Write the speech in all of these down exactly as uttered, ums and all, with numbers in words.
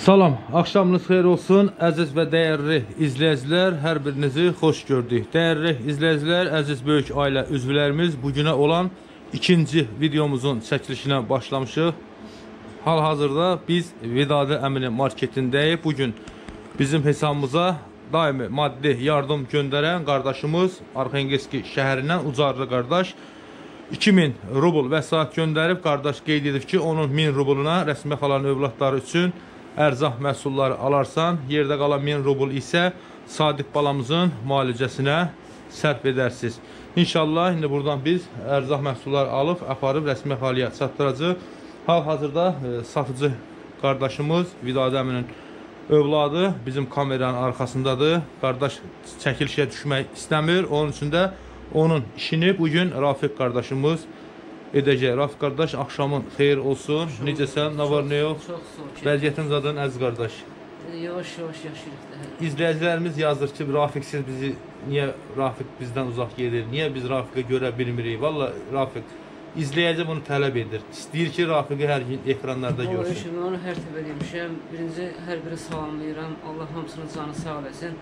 Salam, axşamınız xeyir olsun, əziz və dəyərli izləyicilər, hər birinizi xoş gördük. Dəyərli izləyicilər, əziz böyük ailə üzvlərimiz, bugünə olan ikinci videomuzun çəkilişinə başlamışıq. Hal-hazırda biz Vidadi Əminin marketindəyik. Bugün bizim hesabımıza daimi maddi yardım göndərən qardaşımız Arxengelski şəhərindən Ucarlı qardaş iki min rubl vəsait göndərib. Qardaş qeyd edib ki, onun min rubluna rəsmi xalanın övladları üçün ərzaq məhsulları alarsan, yerdə qalan min rubl isə Sadiq balamızın müalicəsinə sərf edərsiniz. İnşallah indi buradan biz ərzaq məhsulları alıb, aparıb rəsmi xaliyə çatdıracaq. Hal-hazırda e, satıcı qardaşımız Vidadi Əminin övladı bizim kameranın arxasındadır. Qardaş çəkilişə düşmək istəmir. Onun üçün də onun işini bugün Rafiq qardaşımız edəcək. Rafiq qardaş, axşamın xeyir olsun. Necəsən, nə var, nə yox? Çox sağ ol. Vəziyyətin zaten əziz qardaş. Yavaş-yavaş yaşayırıq. İzləyicilərimiz yazır ki, Rafiqsiz bizi, niyə Rafiq bizdən uzaq gedir? Niyə biz Rafiqi görə bilmirik? Valla Rafiq, izləyici bunu tələb edir. İstəyir ki, Rafiqi hər gün ekranlarda görsün. Onu hər təbə demişəm. Birinci, hər biri salamlayıram. Allah hamısının canı sağ eləsin.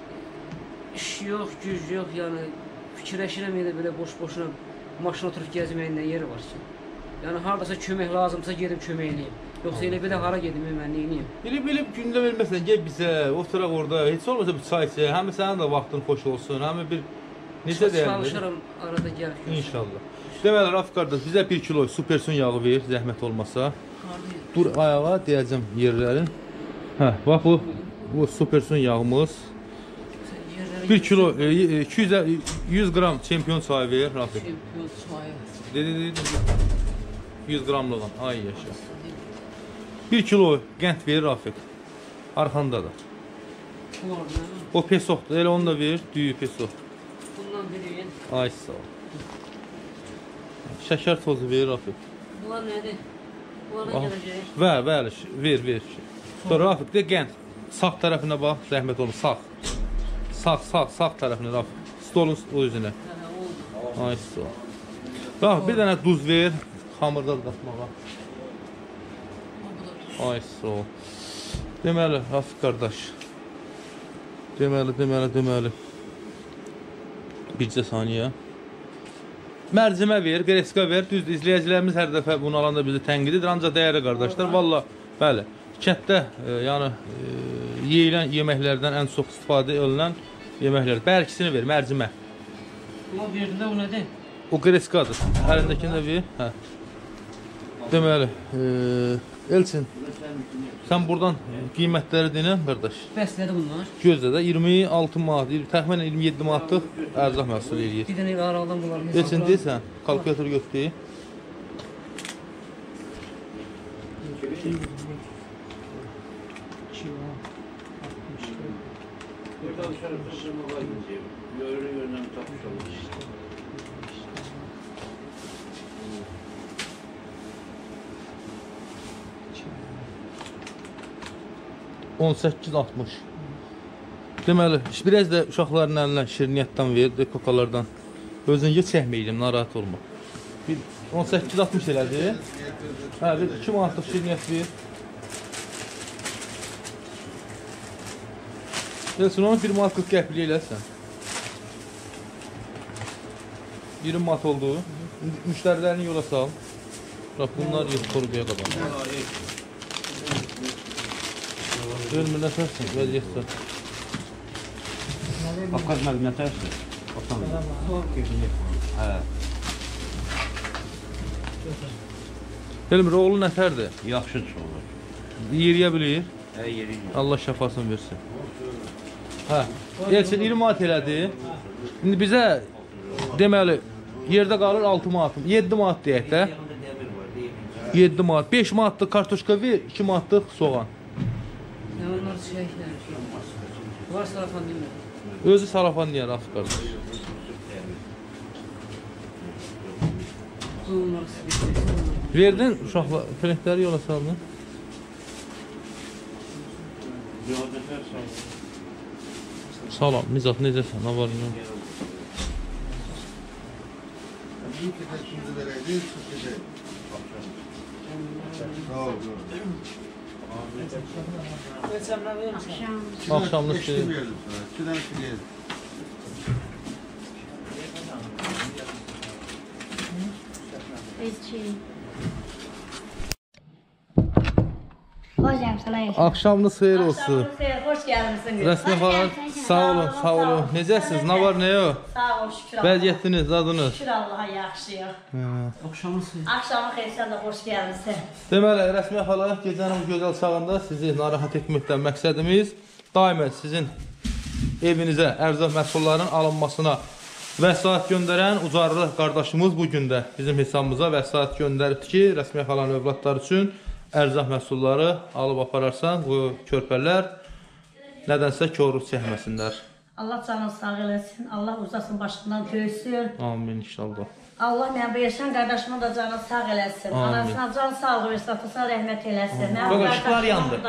İş yox, güc yox. Yəni, fikirləşirəm elə belə boş-boşuna maşına oturub gəzməyinlə yeri var ki. Yəni, haradasa kömək lazımsa gedib kömək eləyim. Yoxsa elə belə hara gedim, mən neyiniyim? Bilib-bilib gündə verməsən, gel bizə, oturaq orada, heç olmasa bir çay içək, həmi sənin də vaxtın xoş olsun, həmi bir necə deyəlim? Çalışaram, arada gəlib görüşürəm. İnşallah. Deməli, Rafiq qardaş, bizə bir kilo supersun yağı ver, zəhmət olmasa. Dur ayağa, deyəcəm yerlərin. Hə, bax bu, bu supersun yağımız. bir kilo, iki yüz qram çempion çayı ver, Rafiq. Çempion çayı. Dedi, dedi, yüz qramlığın, ay yaşa. bir kilo qənd verir Rafiq. Arxanda da. O pesoqdur, elə onu da ver, düyü pesoq. Bundan verin. Ay sağ ol. Şəkər tozu verir Rafiq. Bunlar nədir? Bunlara gələcək. Ver, ver, ver, ver. Sonra Rafiq de qənd. Sağ tərəfinə bax, zəhmət olun, sağ. Sağ, sağ, sağ tərəfinə Rafiq. Stolun o üzünə. Ay sağ ol. Rafiq, bir dənə duz ver, xamırda da qatmağa. Ay sağ ol. Deməli, Rafiq qardaş. Deməli, deməli, deməli. Bircə saniyə. Mərcimə ver, greska ver. Düzdür, izləyicilərimiz hər dəfə bunu alanda bizi tənqid edir. Ancaq dəyərli qardaşlar, valla, bəli, kətdə, e, yəni, e, yeyilən yeməklərdən ən çox istifadə edilən yeməklər. Bərkisini ver, mərcimə. Buna verdində o nədir? O greskadır. Əlindəkini də ver. Hə. Deməli, e, Elçin, sən buradan qiymətləri denən, qardaş. Bəs nədir bunlar? Gözlə də iyirmi altı manat, təxminən iyirmi yeddi manatlıq ərzaq məhsul eləyir. Bir dənə aradan bunları hesabla. Elçin deyirsən, kalkulyator götürəyim. on səkkiz altmış. Deməli, biraz da uşaqların əlinə şirniyyatdan ver, kokalardan. Özüncə çəkməyəcəm, narahat olma. on səkkiz altmış elədi. Hə, iki manatlıq şirniyyat ver. Elsin, onu bir manatlıq qəpli eləsən. iyirmi manat oldu. Müştərilərini yola sal. Bunlar yox, torbaya qadan. Görmür, nə tərsin, vəziyyətdə. Qafqaz məqam nə tərsin? Elmir, oğlu nətərdir? Yaxşı olur. Yeriyə bilir. Hə, yeriyə. Allah şəfasını versin. Hə, Elçin iyirmi manat elədi. İndi bizə, deməli, yerdə qalır altı manat. yeddi manat deyək də. yeddi manat. beş manatlıq kartoşka ver, iki manatlıq soğan. Nə onlar şeylər? Var sarafan deyil. Özü sarafan deyər, Rafiq qardaş. Verdin uşaqlar, frentləri yola saldın. Salam, Mizat, necəsən, nə var, nə? Axşamınız xeyir. İki tane xeyir. Hocam sana Axşamınız xeyir olsun. hoş geldiniz. Rəsmi xalan, sağ olun, sağ olun. Necəsiniz? Nə var, nə yox? Sağ ol, şükür Allah'a. Vəziyyətiniz, adınız? Şükür Allah'a yaxşıyıq. Axşamınız xeyir. Akşamın xeyir, sən də xoş gəlmişsən. Deməli, Rəsmi xala, gecənin bu gözəl çağında sizi narahat etməkdən məqsədimiz daimən sizin evinizə ərzaq məhsullarının alınmasına vəsait göndərən Ucarlı qardaşımız bu gündə bizim hesabımıza vəsait göndəribdir ki, Rəsmi xalanın övladları üçün ərzaq məhsulları alıb apararsan, bu körpələr nədənsə korluq çəkməsinlər. Allah canını sağ eləsin, Allah uzasın başından döysün. Amin inşallah. Allah mən bu yaşayan qardaşımın da canını sağ eləsin. Amin. Anasına can sağlığı versin, atasına rəhmət eləsin. Bak, ışıqlar yandı.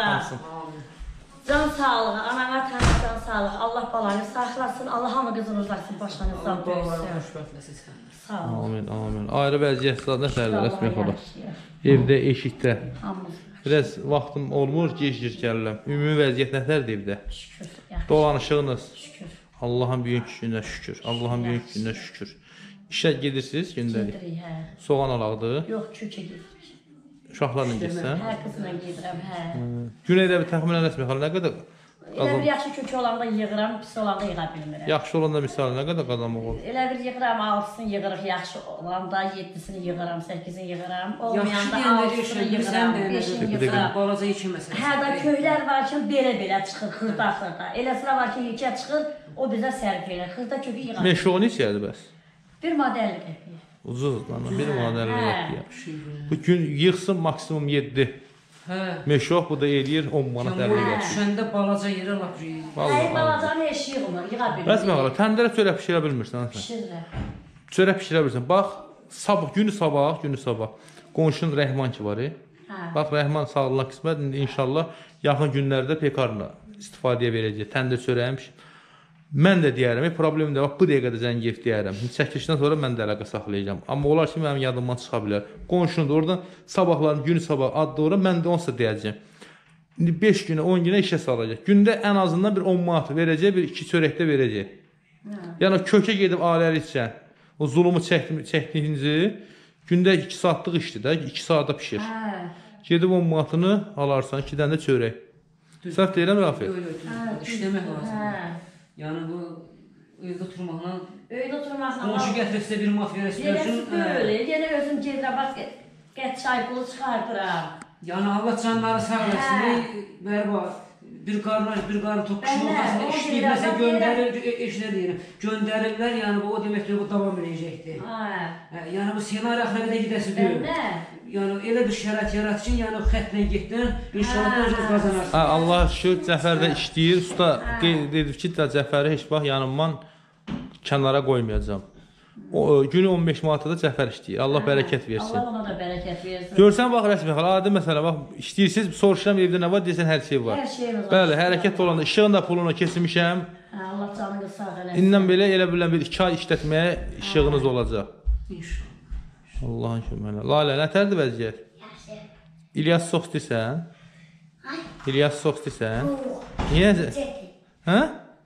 Can sağlığı, anana tanrı can sağlığı. Allah balanı saxlasın, Allah hamı qızını uzasın, başlarınızdan döysün. Sağ ol. Amin, amin. Ayrı vəziyyətlər nəsərdir Rəsmi xala? Evdə, eşikdə. Biraz vaxtım olmur, gec-gec gəlirəm. Ümumi vəziyyət nətərdir evdə? Şükür. Dolanışığınız? Şükür. Allahın büyük gücünə şükür. Allahın büyük gücünə şükür. İşə gedirsiniz gündəlik? Gedirik, hə. Soğan alaqdır? Yox, kökə gedirik. Uşaqlarla getsən? Hər qızla gedirəm, hə. Güneydə bir təxminən Rəsmi xala nə qədər Elə bir yaxşı kökü olanda yığıram, pis olanda yığa bilmirəm. yaxşı olanda misal nə qədər qazanmaq olur? Elə bir yığıram, altısını yığırıq, yaxşı olanda yedisini yığıram, səkizini yığıram. Olmayanda altısını yığıram, beşini yığıram. Balaca iki məsələsi. Hə da köylər var ki, belə-belə çıxır, xırda-xırda. Eləsinə var ki, yekə çıxır, o bizə sərf edir. Xırda kökü yığar. Meşoğu neçədir bəs? Bir model qəpiyə. Ucuz lan, bir model Hə. qəpiyə. Bu gün yığsın maksimum yeddi. Hə. Meşoğ bu da eləyir on manat əlli qəpiyə. Düşəndə balaca yerə lap yeyir. Hayır, balacanı eşi yığmır, yığa bilmir. Rəsmi xala, təndərə çörək pişirə bilmirsən sən? Pişirirəm. Çörək pişirə bilirsən. Bax, sabah, günü sabah, günü sabah. Qonşun Rəhman ki var. Hə. Bax, Rəhman sağlığına qismət, indi inşallah yaxın günlərdə pekarla istifadəyə verəcək. Təndə çörəyim pişir. Mən də deyərəm, e, problem də bax, bu dəqiqədə zəng et deyərəm. Çəkilişdən sonra mən də əlaqə saxlayacağam. Amma olar ki, mənim yadımdan çıxa bilər. Qonşunun da oradan sabahların günü sabah addı ora, mən də onsa deyəcəm. İndi beş günə, on günə işə salacaq. Gündə ən azından bir on manat verəcək, bir iki çörəkdə verəcək. Yəni kökə gedib aləli içən, o zulumu çəkdiyinizi gündə iki saatlıq işdir də, iki saata pişir. Gedib on manatını alarsan, iki dənə də çörək. Səhv deyirəm, Rafi? İşləmək lazım. Yəni bu evdə oturmaqla, Öydə oturmaqla. qonşu gətirsə bir manat verəsi Yenəsi üçün. böyle, yenə özüm gedirəm, bax, qət çay pulu çıxardıram. Yəni Allah canları sağ eləsin. Bərba bir qardaş, bir qarın toqquşun ortasında işləyib, məsələn göndərir, eşlə deyirəm, göndərirlər, yəni bu o deməkdir, bu davam edəcəkdir. Yəni bu senari axıra qədər gedəsi deyil. Yəni elə bir şərait yarat ki, yəni xəttlə getdin, inşallah özünüz qazanarsınız. Hə, Allah şükür, Cəfər də işləyir. Usta dedi ki, Cəfəri heç vaxt yanımdan kənara qoymayacağam. O günü on beş manata da Cəfər işləyir. Allah bərəkət versin. Allah ona da bərəkət versin. Görsən bax Rəsmi xala, adi məsələ bax, işləyirsiniz, soruşuram evdə nə var, deyirsən hər şey var. Hər şeyimiz var. Bəli, hərəkət olanda işığın da pulunu keçmişəm. Allah canını sağ eləsin. İndən belə elə bilən bir iki ay işlətməyə işığınız olacaq. İnşallah. Allahın köməklə. Lalə, nətərdir vəziyyət? İlyas Sox deyirsən? İlyas Sox deyirsən? Niyə? Hə?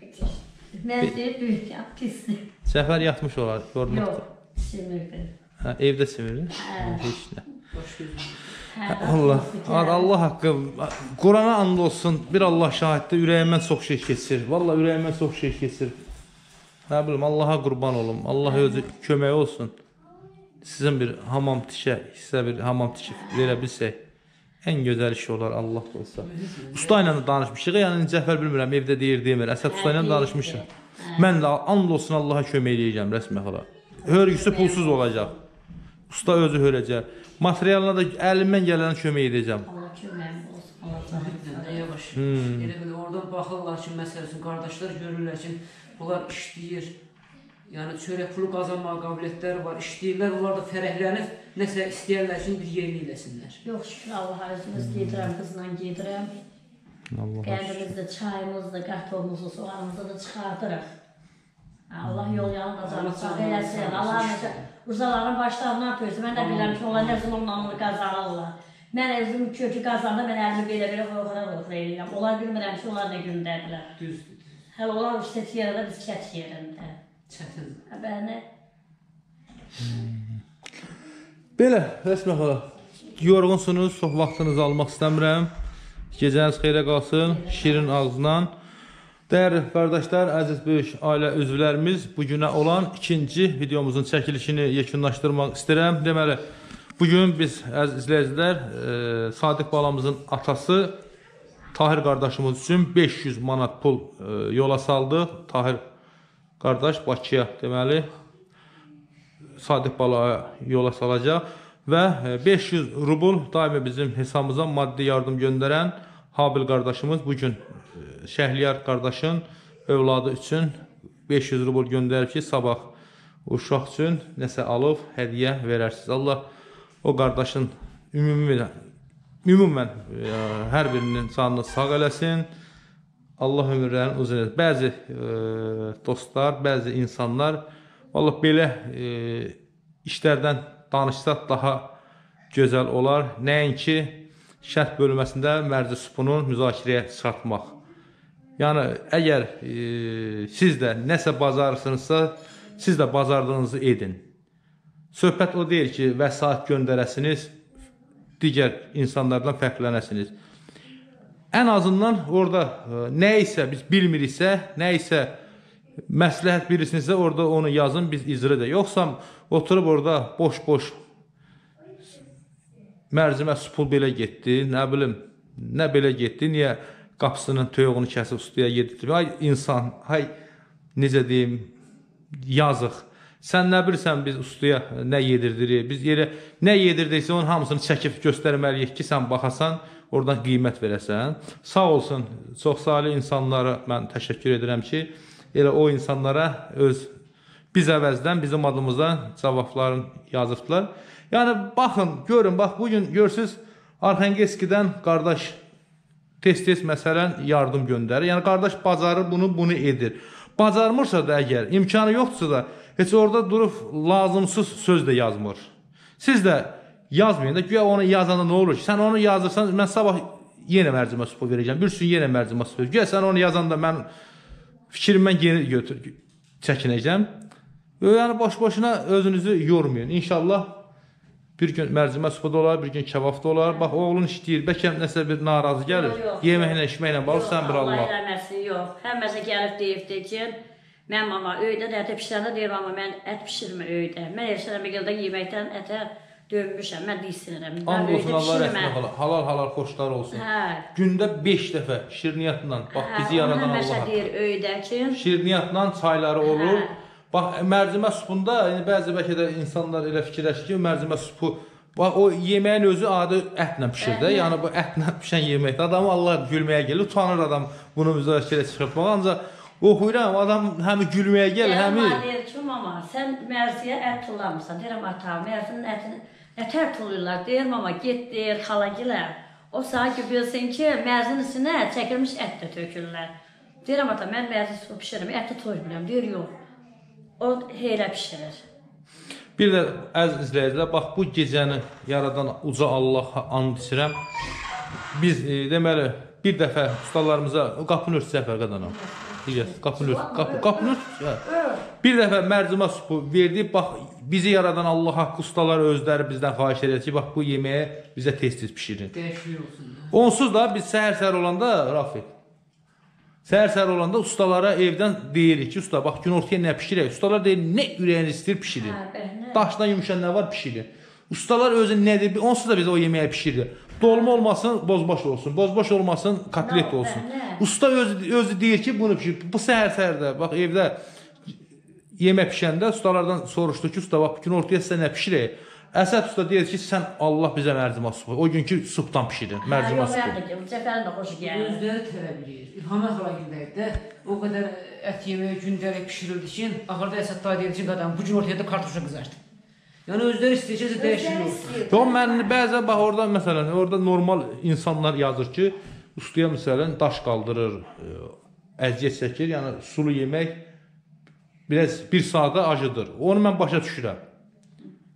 Mən deyib böyükəm, pisdir. Cəfər yatmış olar, yormaqdır. Yox, simirdir. Hə, evdə simirir? Heç nə. Baş gözüm. Allah, Allah haqqı, Qurana and olsun, bir Allah şahiddə ürəyimdən çox şey keçir. Valla ürəyimdən çox şey keçir. Nə bilim, Allaha qurban olum, Allah özü kömək olsun. Sizin bir hamam tikə, sizə bir hamam tikib verə bilsək, ən gözəl iş olar, Allah olsa. Usta ilə də danışmışıq, yəni Cəfər bilmirəm, evdə deyir, demir. Əsəd usta ilə danışmışıq. Mən də and olsun Allaha kömək eləyəcəm, Rəsmi xala. Hörgüsü pulsuz olacaq. Usta özü hörəcək. Materialına da əlimdən gələn kömək edəcəm. Allah köməyim olsun, Allah canını. Yavaş. Elə belə oradan baxırlar ki, məsələsin, qardaşlar görürlər ki, bunlar işləyir. Yəni çörək pulu qazanmağa qabiliyyətləri var, işləyirlər, onlar da fərəhlənib, nəsə istəyərlər ki, bir yerli eləsinlər. Yox, şükür Allaha özümüz gedirəm, qızla gedirəm. Qəndimizdə, çayımızda, qətolumuzu, soğanımızı da çıxardırıq. Allah yol yanında canı sağ eləsin, Allah uzaların başlarından törsün. Mən də bilirəm ki, onlar nə zulumla onu qazanırlar. Mən özüm kökü qazanda mən əlimi belə-belə qoyuqara-qoyuqara eləyirəm. Onlar bilmirəm ki, onlar nə gündədirlər. Düzdür. Hələ onlar üstət yerində, biz kət yerində. Çətin. Bəni. Belə, Rəsmə xala, yorğunsunuz, çox vaxtınızı almaq istəmirəm. Gecəniz xeyrə qalsın, şirin ağzından. Dəyərli qardaşlar, əziz böyük ailə üzvlərimiz, bugünə olan ikinci videomuzun çəkilişini yekunlaşdırmaq istəyirəm. Deməli, bugün biz, əziz izləyicilər, e, Sadiq balamızın atası Tahir qardaşımız üçün beş yüz manat pul e, yola saldıq. Tahir qardaş Bakıya, deməli, Sadiq balaya yola salacaq və beş yüz rubl daimi bizim hesabımıza maddi yardım göndərən Habil qardaşımız bugün Şəhliyar qardaşın övladı üçün beş yüz rubl göndərib ki, sabah uşaq üçün nəsə alıb, hədiyə verərsiniz. Allah o qardaşın ümumən, ümumən e, hər birinin canını sağ eləsin. Allah ömürlərini uzun etsin. Bəzi e, dostlar, bəzi insanlar vallahi belə e, işlərdən danışsaq daha gözəl olar. Nəinki şərh bölməsində mərci süpunun müzakirəyə çıxartmaq. Yəni, əgər e, siz də nəsə bacarırsınızsa, siz də bacardığınızı edin. Söhbət o deyil ki, vəsait göndərəsiniz, digər insanlardan fərqlənəsiniz. Ən azından orada e, nə isə biz bilmiriksə, nə isə məsləhət bilirsinizsə, orada onu yazın, biz icra edək. Yoxsa oturub orada boş-boş mərzimə supul belə getdi, nə bilim, nə belə getdi, niyə qapısının töyüğünü kəsib ustaya yedirtib. Ay insan, hay necə deyim, yazıq. Sən nə bilirsən biz ustaya nə yedirdirik, biz yerə nə yedirdiksə onun hamısını çəkib göstərməliyik ki, sən baxasan, oradan qiymət verəsən. Sağ olsun, çox salih insanlara mən təşəkkür edirəm ki, elə o insanlara öz, biz əvəzdən bizim adımıza cavablarını yazıbdılar. Yəni, baxın, görün, bax, bugün görsünüz, Arxangelskidən qardaş tez-tez məsələn yardım göndərir. Yəni, qardaş bacarır bunu, bunu edir. Bacarmırsa da əgər, imkanı yoxdursa da, heç orada durub lazımsız söz də yazmır. Siz də yazmayın da, güya onu yazanda nə olur ki, sən onu yazırsan, mən sabah yenə mərcimə supu verəcəm, bir sürü yenə mərcimə supu verəcəm. Güya sən onu yazanda mən fikrimdən yeni götür, çəkinəcəm. Yəni, boş-boşuna özünüzü yormayın. İnşallah bir gün mərcimə supu da olar, bir gün kebab da olar. Bax, oğlun işləyir, bəlkə nəsə bir narazı gəlir. Yeməklə, içməklə bağlı, sən bir Allah. Allah eləməsin, yox. Həməsə gəlib deyibdir ki, mən mama öydə də ətə pişirəndə deyirəm, amma mən ət pişirmə öydə. Mən evsənə bir gəldə yeməkdən ətə dönmüşəm, mən deyilsinirəm. And olsun, Allah rəhmə qala, halal-halal xoşlar olsun. Gündə beş dəfə şirniyyatla, bax, bizi yaradan Allaha. Həməsə deyir öydə ki, şirniyyatla çayları olur. Bax, mərcimə supunda, yəni, bəzi bəlkə də insanlar elə fikirləşir ki, mərcimə supu, bax, o yeməyin özü adı ətlə pişir də, yəni bu ətlə pişən yeməkdir. Adamı Allah gülməyə gəlir, utanır adam bunu müzakirə çıxartmaq, ancaq oxuyuram, adam həmi gülməyə gəlir, həmi... Yəni, deyir ki, mama, sən mərziyə ət tullamırsan, deyirəm, ata, mərzinin ətini nətər tulurlar, deyir, mama, get, deyir, xalagilə, o sağa ki, bilsin ki, mərzinin üstünə çəkilmiş ət də tökürlər. Deyirəm, ata, mən mərzi su pişirəm, ətə toymuram, deyir, yox. O heylə pişirir. Bir də əziz izləyicilər, bax bu gecəni yaradan uca Allaha and içirəm. Biz e, deməli bir dəfə ustalarımıza qapını ört səfər qadanam. Qapını ört, qapı, qapını ört. Bir dəfə mərcimə supu verdi. Bax bizi yaradan Allah haqqı ustalar özləri bizdən xahiş edir ki, bax bu yeməyi bizə tez-tez pişirin. Dəyişik olsun. Onsuz da biz səhər-səhər olanda Rafi Səhər-səhər olanda ustalara evdən deyirik ki, usta, bax, gün ortaya nə pişirək? Ustalar deyir, nə ürəyiniz istəyir, pişirin. Daşdan yumuşan nə var, pişirin. Ustalar özü nə deyir, onsuz da biz o yeməyi pişirir. Dolma olmasın, bozbaş olsun. Bozbaş olmasın, kotlet olsun. Usta özü, özü deyir ki, bunu pişirir. Bu səhər-səhərdə, bax, evdə yemək pişəndə ustalardan soruşdu ki, usta, bax, gün ortaya sizə nə pişirək? Əsəd usta deyir ki, sən Allah bizə mərcimə supu. O günkü supdan pişirin, mərcimə supu. Cəfərin də xoşu gəlir. Özləri tələb edir. İlhamə xala gildəkdə o qədər ət yeməyi gündəlik pişirildi ki, axırda Əsəd dayı deyir ki, qadam, bu gün ortaya da kartuşa qızardı. Yəni özləri istəyəcəksə dəyişik olsun. Yox, mən bəzən, bax, orada, məsələn, orada normal insanlar yazır ki, ustaya, məsələn, daş qaldırır, əziyyət çəkir, yəni sulu yemək biraz bir saata acıdır. Onu mən başa düşürəm.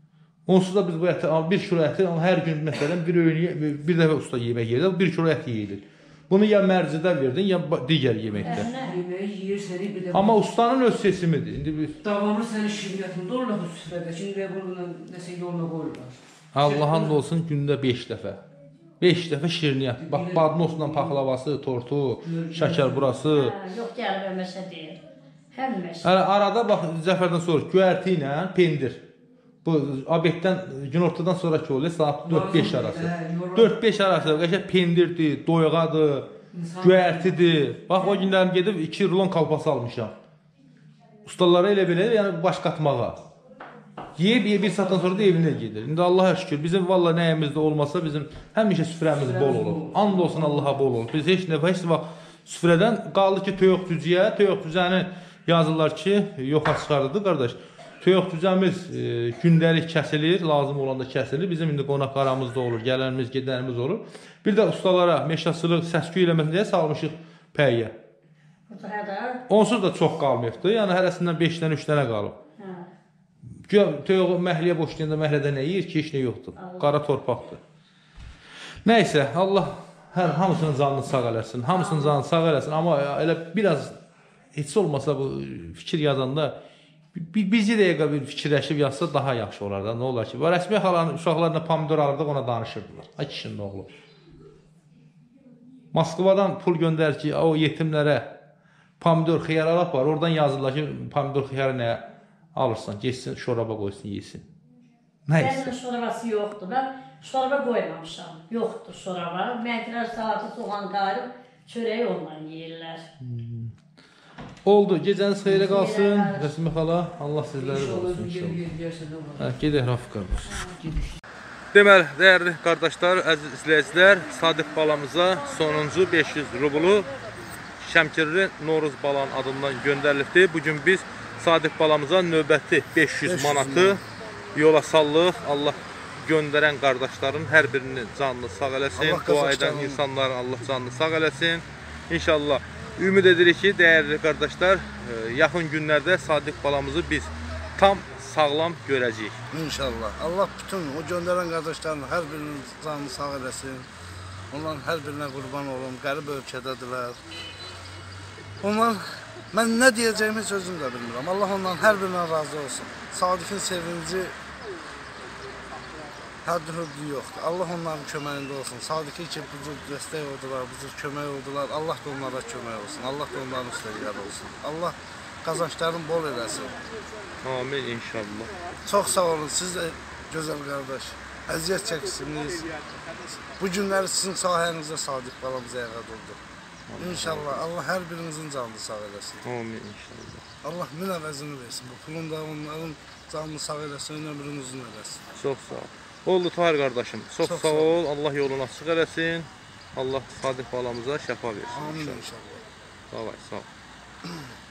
Onsuz da biz bu əti, bir kilo əti hər gün məsələn bir öğün, bir dəfə usta yemək yedir, bir kilo ət yeyilir. Bunu ya mərcidə verdin, ya digər yeməkdə. Yeməyi yeyir səni bir də. Amma ustanın öz sesimidir. İndi biz davamlı sənin şirniyyatında olurlar bu süfrədə. Şimdi bunu nəsə yoluna qoyurlar. Allah'ın olsun gündə beş dəfə. beş dəfə şirniyyat. Bax, badnosla paxlavası, tortu, şəkər burası. Hə, yox, gəlib əməşə deyil. Həmişə. Hələ arada bax, Zəfərdən sonra göyərti ilə pendir. Bu obyektdən, günortadan sonraki oluyor, saat dörd beş arası. dörd beş arası, qəşəng pendirdir, doyğadır, göyərtidir. Bax, o günlərim gedib iki rulon kalpası almışam. Ustalara elə belə, yəni baş qatmağa. Yeyib, yeyib bir saatdan sonra da evinə gedir. İndi Allah'a şükür, bizim valla nəyimizdə olmasa bizim həmişə süfrəmiz bol olur. And olsun Allah'a bol olur. Biz heç nəfə, heç vaxt süfrədən qaldı ki, toyuq cücüyə, toyuq cücəni yazırlar ki, yoxa çıxardıdır, qardaş. Toyuq cücəmiz e, gündəlik kəsilir, lazım olanda kəsilir. Bizim indi qonaq aramızda olur, gələnimiz, gedənimiz olur. Bir də ustalara meşaçılıq, səsküy eləməsin deyə salmışıq pəyyə. Onsuz da çox qalmayıbdır. Yəni hərəsindən beş dənə, üç dənə qalıb. Toyuğu məhliyə boşlayanda məhlədə nə yiyir ki, heç nə yoxdur. Qara torpaqdır. Nəysə, Allah hər hamısının canını sağ eləsin. Hamısının canını sağ eləsin. Amma elə biraz heç olmasa bu fikir yazanda bir bizi dəqiqə bir fikirləşib yazsa daha yaxşı olar da. Nə olar ki? Rəsmi xalanın uşaqlarına pomidor alırdıq, ona danışırdılar. Ay kişinin oğlu. Moskvadan pul göndər ki, o yetimlərə pomidor xiyar alaq var. Oradan yazırlar ki, pomidor xiyarı nəyə alırsan? Geçsin, şoraba qoysun, yesin. Nə isə? Bəzən şorabası yoxdur. Mən şoraba qoymamışam. Yoxdur şoraba. Məndilər salatı, soğan qarıb, çörəyi ondan yeyirlər. Hmm. Oldu, gecəniz xeyrə qalsın. Rəsmi xala, Allah sizləri qorusun inşallah. Hə, gedək Rafiq qardaş. Deməli, dəyərli qardaşlar, əziz izləyicilər, Sadiq balamıza sonuncu beş yüz rublu Şəmkirli Noruz balan adından göndərilibdir. Bugün biz Sadiq balamıza növbəti beş yüz manatı yola sallıq. Allah göndərən qardaşların hər birinin canını sağ eləsin. Dua edən insanların Allah canını sağ eləsin. İnşallah. Ümid edirik ki, dəyərli qardaşlar, yaxın günlərdə Sadiq balamızı biz tam sağlam görəcəyik. İnşallah. Allah bütün o göndərən qardaşların hər birinin canını sağ eləsin. Onların hər birinə qurban olun. Qərib ölkədədirlər. Onlar, mən nə deyəcəyimi sözüm də bilmirəm. Allah onların hər birindən razı olsun. Sadiqin sevinci həddi-hüddü yoxdur. Allah onların köməyində olsun. Sadiqi ki, bizi dəstək oldular, bizi kömək oldular. Allah da onlara kömək olsun. Allah da onların üstəliklər olsun. Allah qazançların bol eləsin. Amin inşallah. Çox sağ olun. Siz də gözəl qardaş. Əziyyət çəksiniz. Bu günləri sizin sayənizdə Sadiq balamız ayağa durdu. İnşallah Allah hər birinizin canını sağ eləsin. Amin inşallah. Allah min əvəzini versin. Bu pulun da onların canını sağ eləsin, ömrünü uzun eləsin. Çox sağ ol. Oldu Tahir qardaşım. Çox, Çox sağ ol. Allah yolunu açıq eləsin. Allah Sadiq balamıza şəfa versin. Amin inşallah. Sağ ol. Sağ ol.